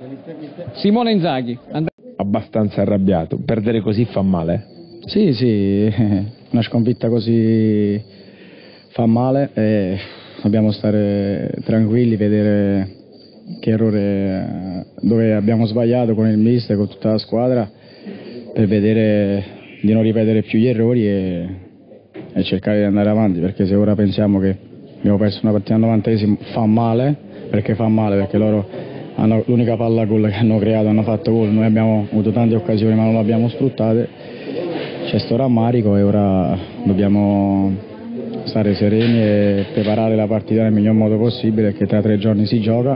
Simone Inzaghi. Abbastanza arrabbiato, perdere così fa male? Sì, una sconfitta così fa male e dobbiamo stare tranquilli, vedere che errore dove abbiamo sbagliato con il mister, con tutta la squadra, per vedere di non ripetere più gli errori e cercare di andare avanti, perché se ora pensiamo che abbiamo perso una partita al 90esimo fa male perché loro hanno l'unica palla gol che hanno creato, hanno fatto gol, noi abbiamo avuto tante occasioni ma non le abbiamo sfruttate, c'è sto rammarico e ora dobbiamo stare sereni e preparare la partita nel miglior modo possibile, perché tra 3 giorni si gioca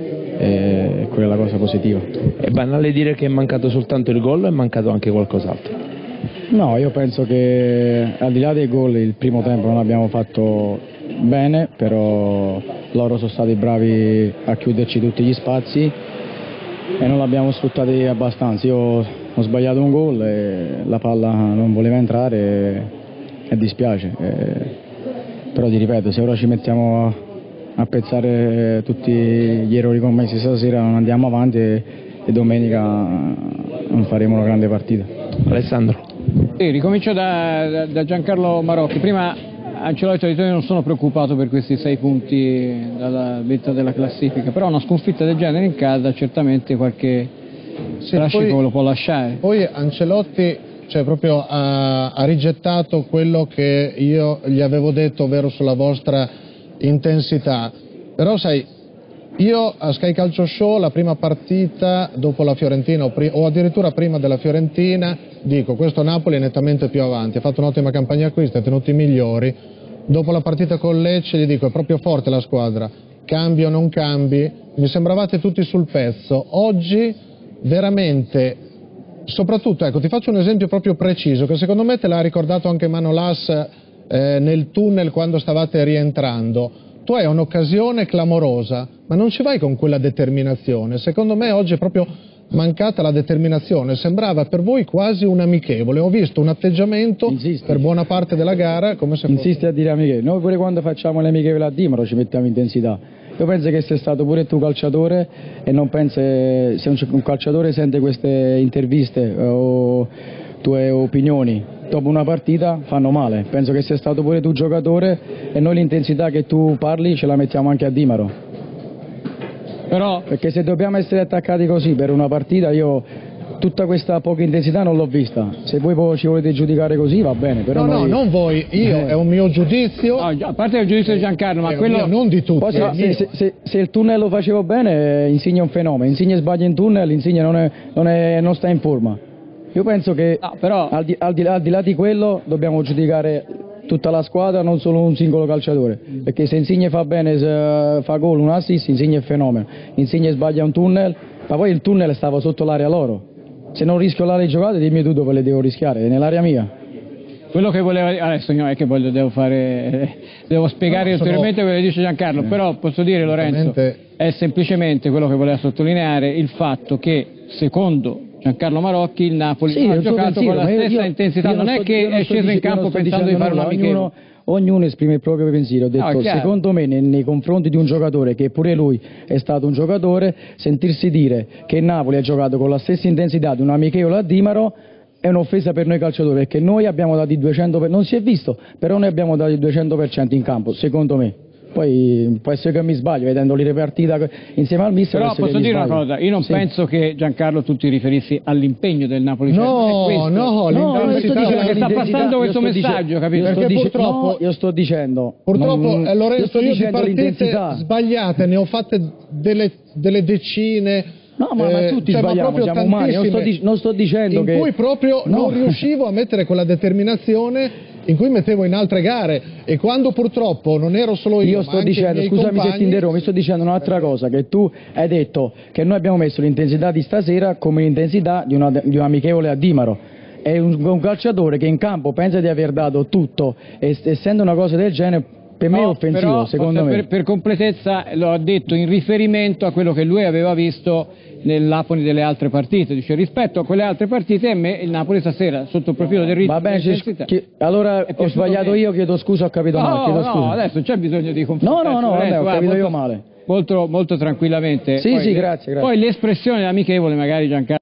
e quella è la cosa positiva. È banale dire che è mancato soltanto il gol o è mancato anche qualcos'altro? No, io penso che al di là dei gol il primo tempo non abbiamo fatto bene, però loro sono stati bravi a chiuderci tutti gli spazi e non l'abbiamo sfruttati abbastanza. Io ho sbagliato un gol e la palla non voleva entrare e dispiace. Però ti ripeto, se ora ci mettiamo a pezzare tutti gli errori commessi stasera non andiamo avanti e domenica non faremo una grande partita. Alessandro. Sì, ricomincio da Giancarlo Marocchi. Prima Ancelotti ha detto: io non sono preoccupato per questi 6 punti dalla vetta della classifica, però una sconfitta del genere in casa certamente qualche strascico lo può lasciare. Poi Ancelotti proprio ha rigettato quello che io gli avevo detto, ovvero sulla vostra intensità. Però sai, io a Sky Calcio Show la prima partita dopo la Fiorentina o addirittura prima della Fiorentina dico: questo Napoli è nettamente più avanti, ha fatto un'ottima campagna acquisti, ha tenuto i migliori. Dopo la partita con Lecce gli dico: è proprio forte la squadra, cambi o non cambi, mi sembravate tutti sul pezzo. Oggi veramente, soprattutto, ecco, ti faccio un esempio proprio preciso che secondo me te l'ha ricordato anche Manolas nel tunnel quando stavate rientrando. Tu hai un'occasione clamorosa, ma non ci vai con quella determinazione. Secondo me oggi è proprio mancata la determinazione, sembrava per voi quasi un amichevole. Ho visto un atteggiamento per buona parte della gara come se Insisti a dire amichevole. Noi pure quando facciamo le amichevole a Dimaro ci mettiamo intensità. Io penso che sei stato pure tu calciatore e non penso, se un calciatore sente queste interviste o tue opinioni dopo una partita fanno male. Penso che sia stato pure tu giocatore e noi l'intensità che tu parli ce la mettiamo anche a Dimaro. Però perché se dobbiamo essere attaccati così per una partita, io tutta questa poca intensità non l'ho vista. Se voi poi ci volete giudicare così va bene, però no, non voi, io, è un mio giudizio. No, a parte il giudizio di Giancarlo, ma quello mio, non di tutti. Poi, se il tunnel lo facevo bene, Insigne è un fenomeno. Insigne sbaglia in tunnel, Insigne non sta in forma. Io penso che però al di là di quello dobbiamo giudicare tutta la squadra, non solo un singolo calciatore, perché se Insigne fa bene, se fa gol, un assist, Insigne è fenomeno. Insigne sbaglia un tunnel, ma poi il tunnel stava sotto l'area loro. Se non rischio là le giocate, dimmi tu dove le devo rischiare, nell'area mia. Quello che voleva adesso no, è che devo spiegare ulteriormente quello che dice Giancarlo, però posso dire, Lorenzo, è semplicemente quello che voleva sottolineare, il fatto che secondo Giancarlo Marocchi il Napoli ha giocato con la stessa intensità, non è che è sceso in campo pensando di fare un amichevole. Ognuno esprime il proprio pensiero. Ho detto, secondo me nei confronti di un giocatore che pure lui è stato un giocatore, sentirsi dire che il Napoli ha giocato con la stessa intensità di un amichevole a Dimaro è un'offesa per noi calciatori, perché noi abbiamo dato il 200%, non si è visto, però noi abbiamo dato il 200% in campo, secondo me. Poi può essere che mi sbaglio, vedendo le partita insieme al mister. Però posso dire una cosa, io non penso che Giancarlo tu ti riferissi all'impegno del Napoli. No, che sta passando questo messaggio, capito? Perché purtroppo io sto dicendo. Purtroppo Lorenzo, io di partite sbagliate ne ho fatte delle decine. No, ma tutti sbagliamo, siamo umani, non sto dicendo in cui proprio non riuscivo a mettere quella determinazione in cui mettevo in altre gare, e quando purtroppo non ero solo io sto dicendo, scusami se ti interrompo, sto dicendo un'altra cosa, che tu hai detto che noi abbiamo messo l'intensità di stasera come l'intensità di un amichevole a Dimaro. È un calciatore che in campo pensa di aver dato tutto, e essendo una cosa del genere per me è offensivo, però, secondo me. Per completezza lo ha detto in riferimento a quello che lui aveva visto nel Napoli delle altre partite, dice rispetto a quelle altre partite a me il Napoli stasera sotto il profilo del ritmo allora ho sbagliato io, chiedo scusa, ho capito male, chiedo scusa. No, adesso c'è bisogno di confrontare. No, ho capito io male. molto, molto tranquillamente. Sì, poi, sì, grazie. Poi l'espressione amichevole magari Giancarlo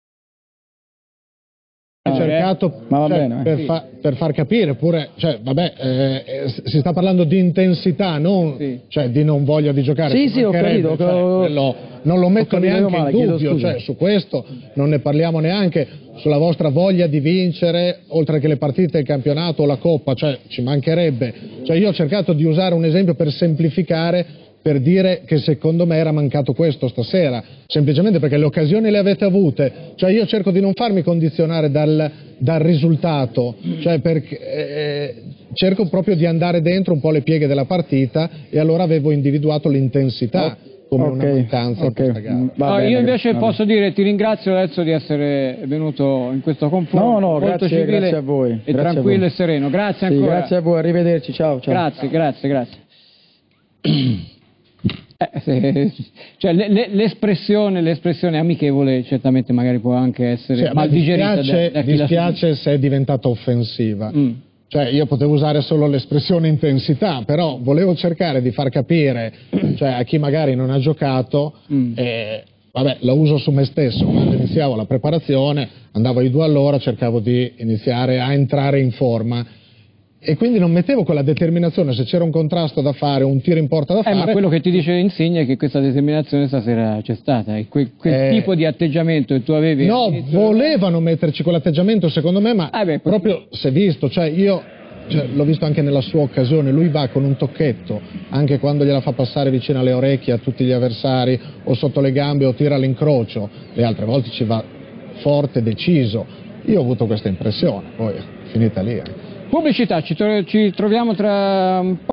cercato ma va cioè, bene, per far capire pure, cioè, vabbè, si sta parlando di intensità, non cioè, di non voglia di giocare. Sì, ho capito. Cioè, non lo metto neanche in dubbio, cioè, su questo non ne parliamo neanche, sulla vostra voglia di vincere, oltre che le partite, il campionato o la Coppa, cioè ci mancherebbe. Cioè, io ho cercato di usare un esempio per semplificare, per dire che secondo me era mancato questo stasera, semplicemente perché le occasioni le avete avute, cioè io cerco di non farmi condizionare dal risultato, cioè cerco proprio di andare dentro un po' le pieghe della partita e allora avevo individuato l'intensità come una mancanza in questa gara. Io invece posso dire ti ringrazio Ezio di essere venuto in questo confronto molto grazie, civile grazie a voi, e tranquillo e sereno, grazie sì, ancora. Grazie a voi, arrivederci, ciao. Grazie. Cioè, l'espressione amichevole certamente magari può anche essere mal digerita da chi dispiace se è diventata offensiva. Cioè, io potevo usare solo l'espressione intensità, però volevo cercare di far capire, cioè, a chi magari non ha giocato, vabbè, lo uso su me stesso. Quando iniziavo la preparazione, andavo ai 2 all'ora, cercavo di iniziare a entrare in forma. E quindi non mettevo quella determinazione, se c'era un contrasto da fare, un tiro in porta da fare. Ma quello che ti dice Insigne è che questa determinazione stasera c'è stata, e quel tipo di atteggiamento che tu avevi. No, volevano metterci quell'atteggiamento secondo me, ma proprio si è visto, cioè io l'ho visto anche nella sua occasione, lui va con un tocchetto, anche quando gliela fa passare vicino alle orecchie a tutti gli avversari, o sotto le gambe, o tira all'incrocio, le altre volte ci va forte, deciso. Io ho avuto questa impressione, poi finita lì. Pubblicità, ci troviamo tra un po'.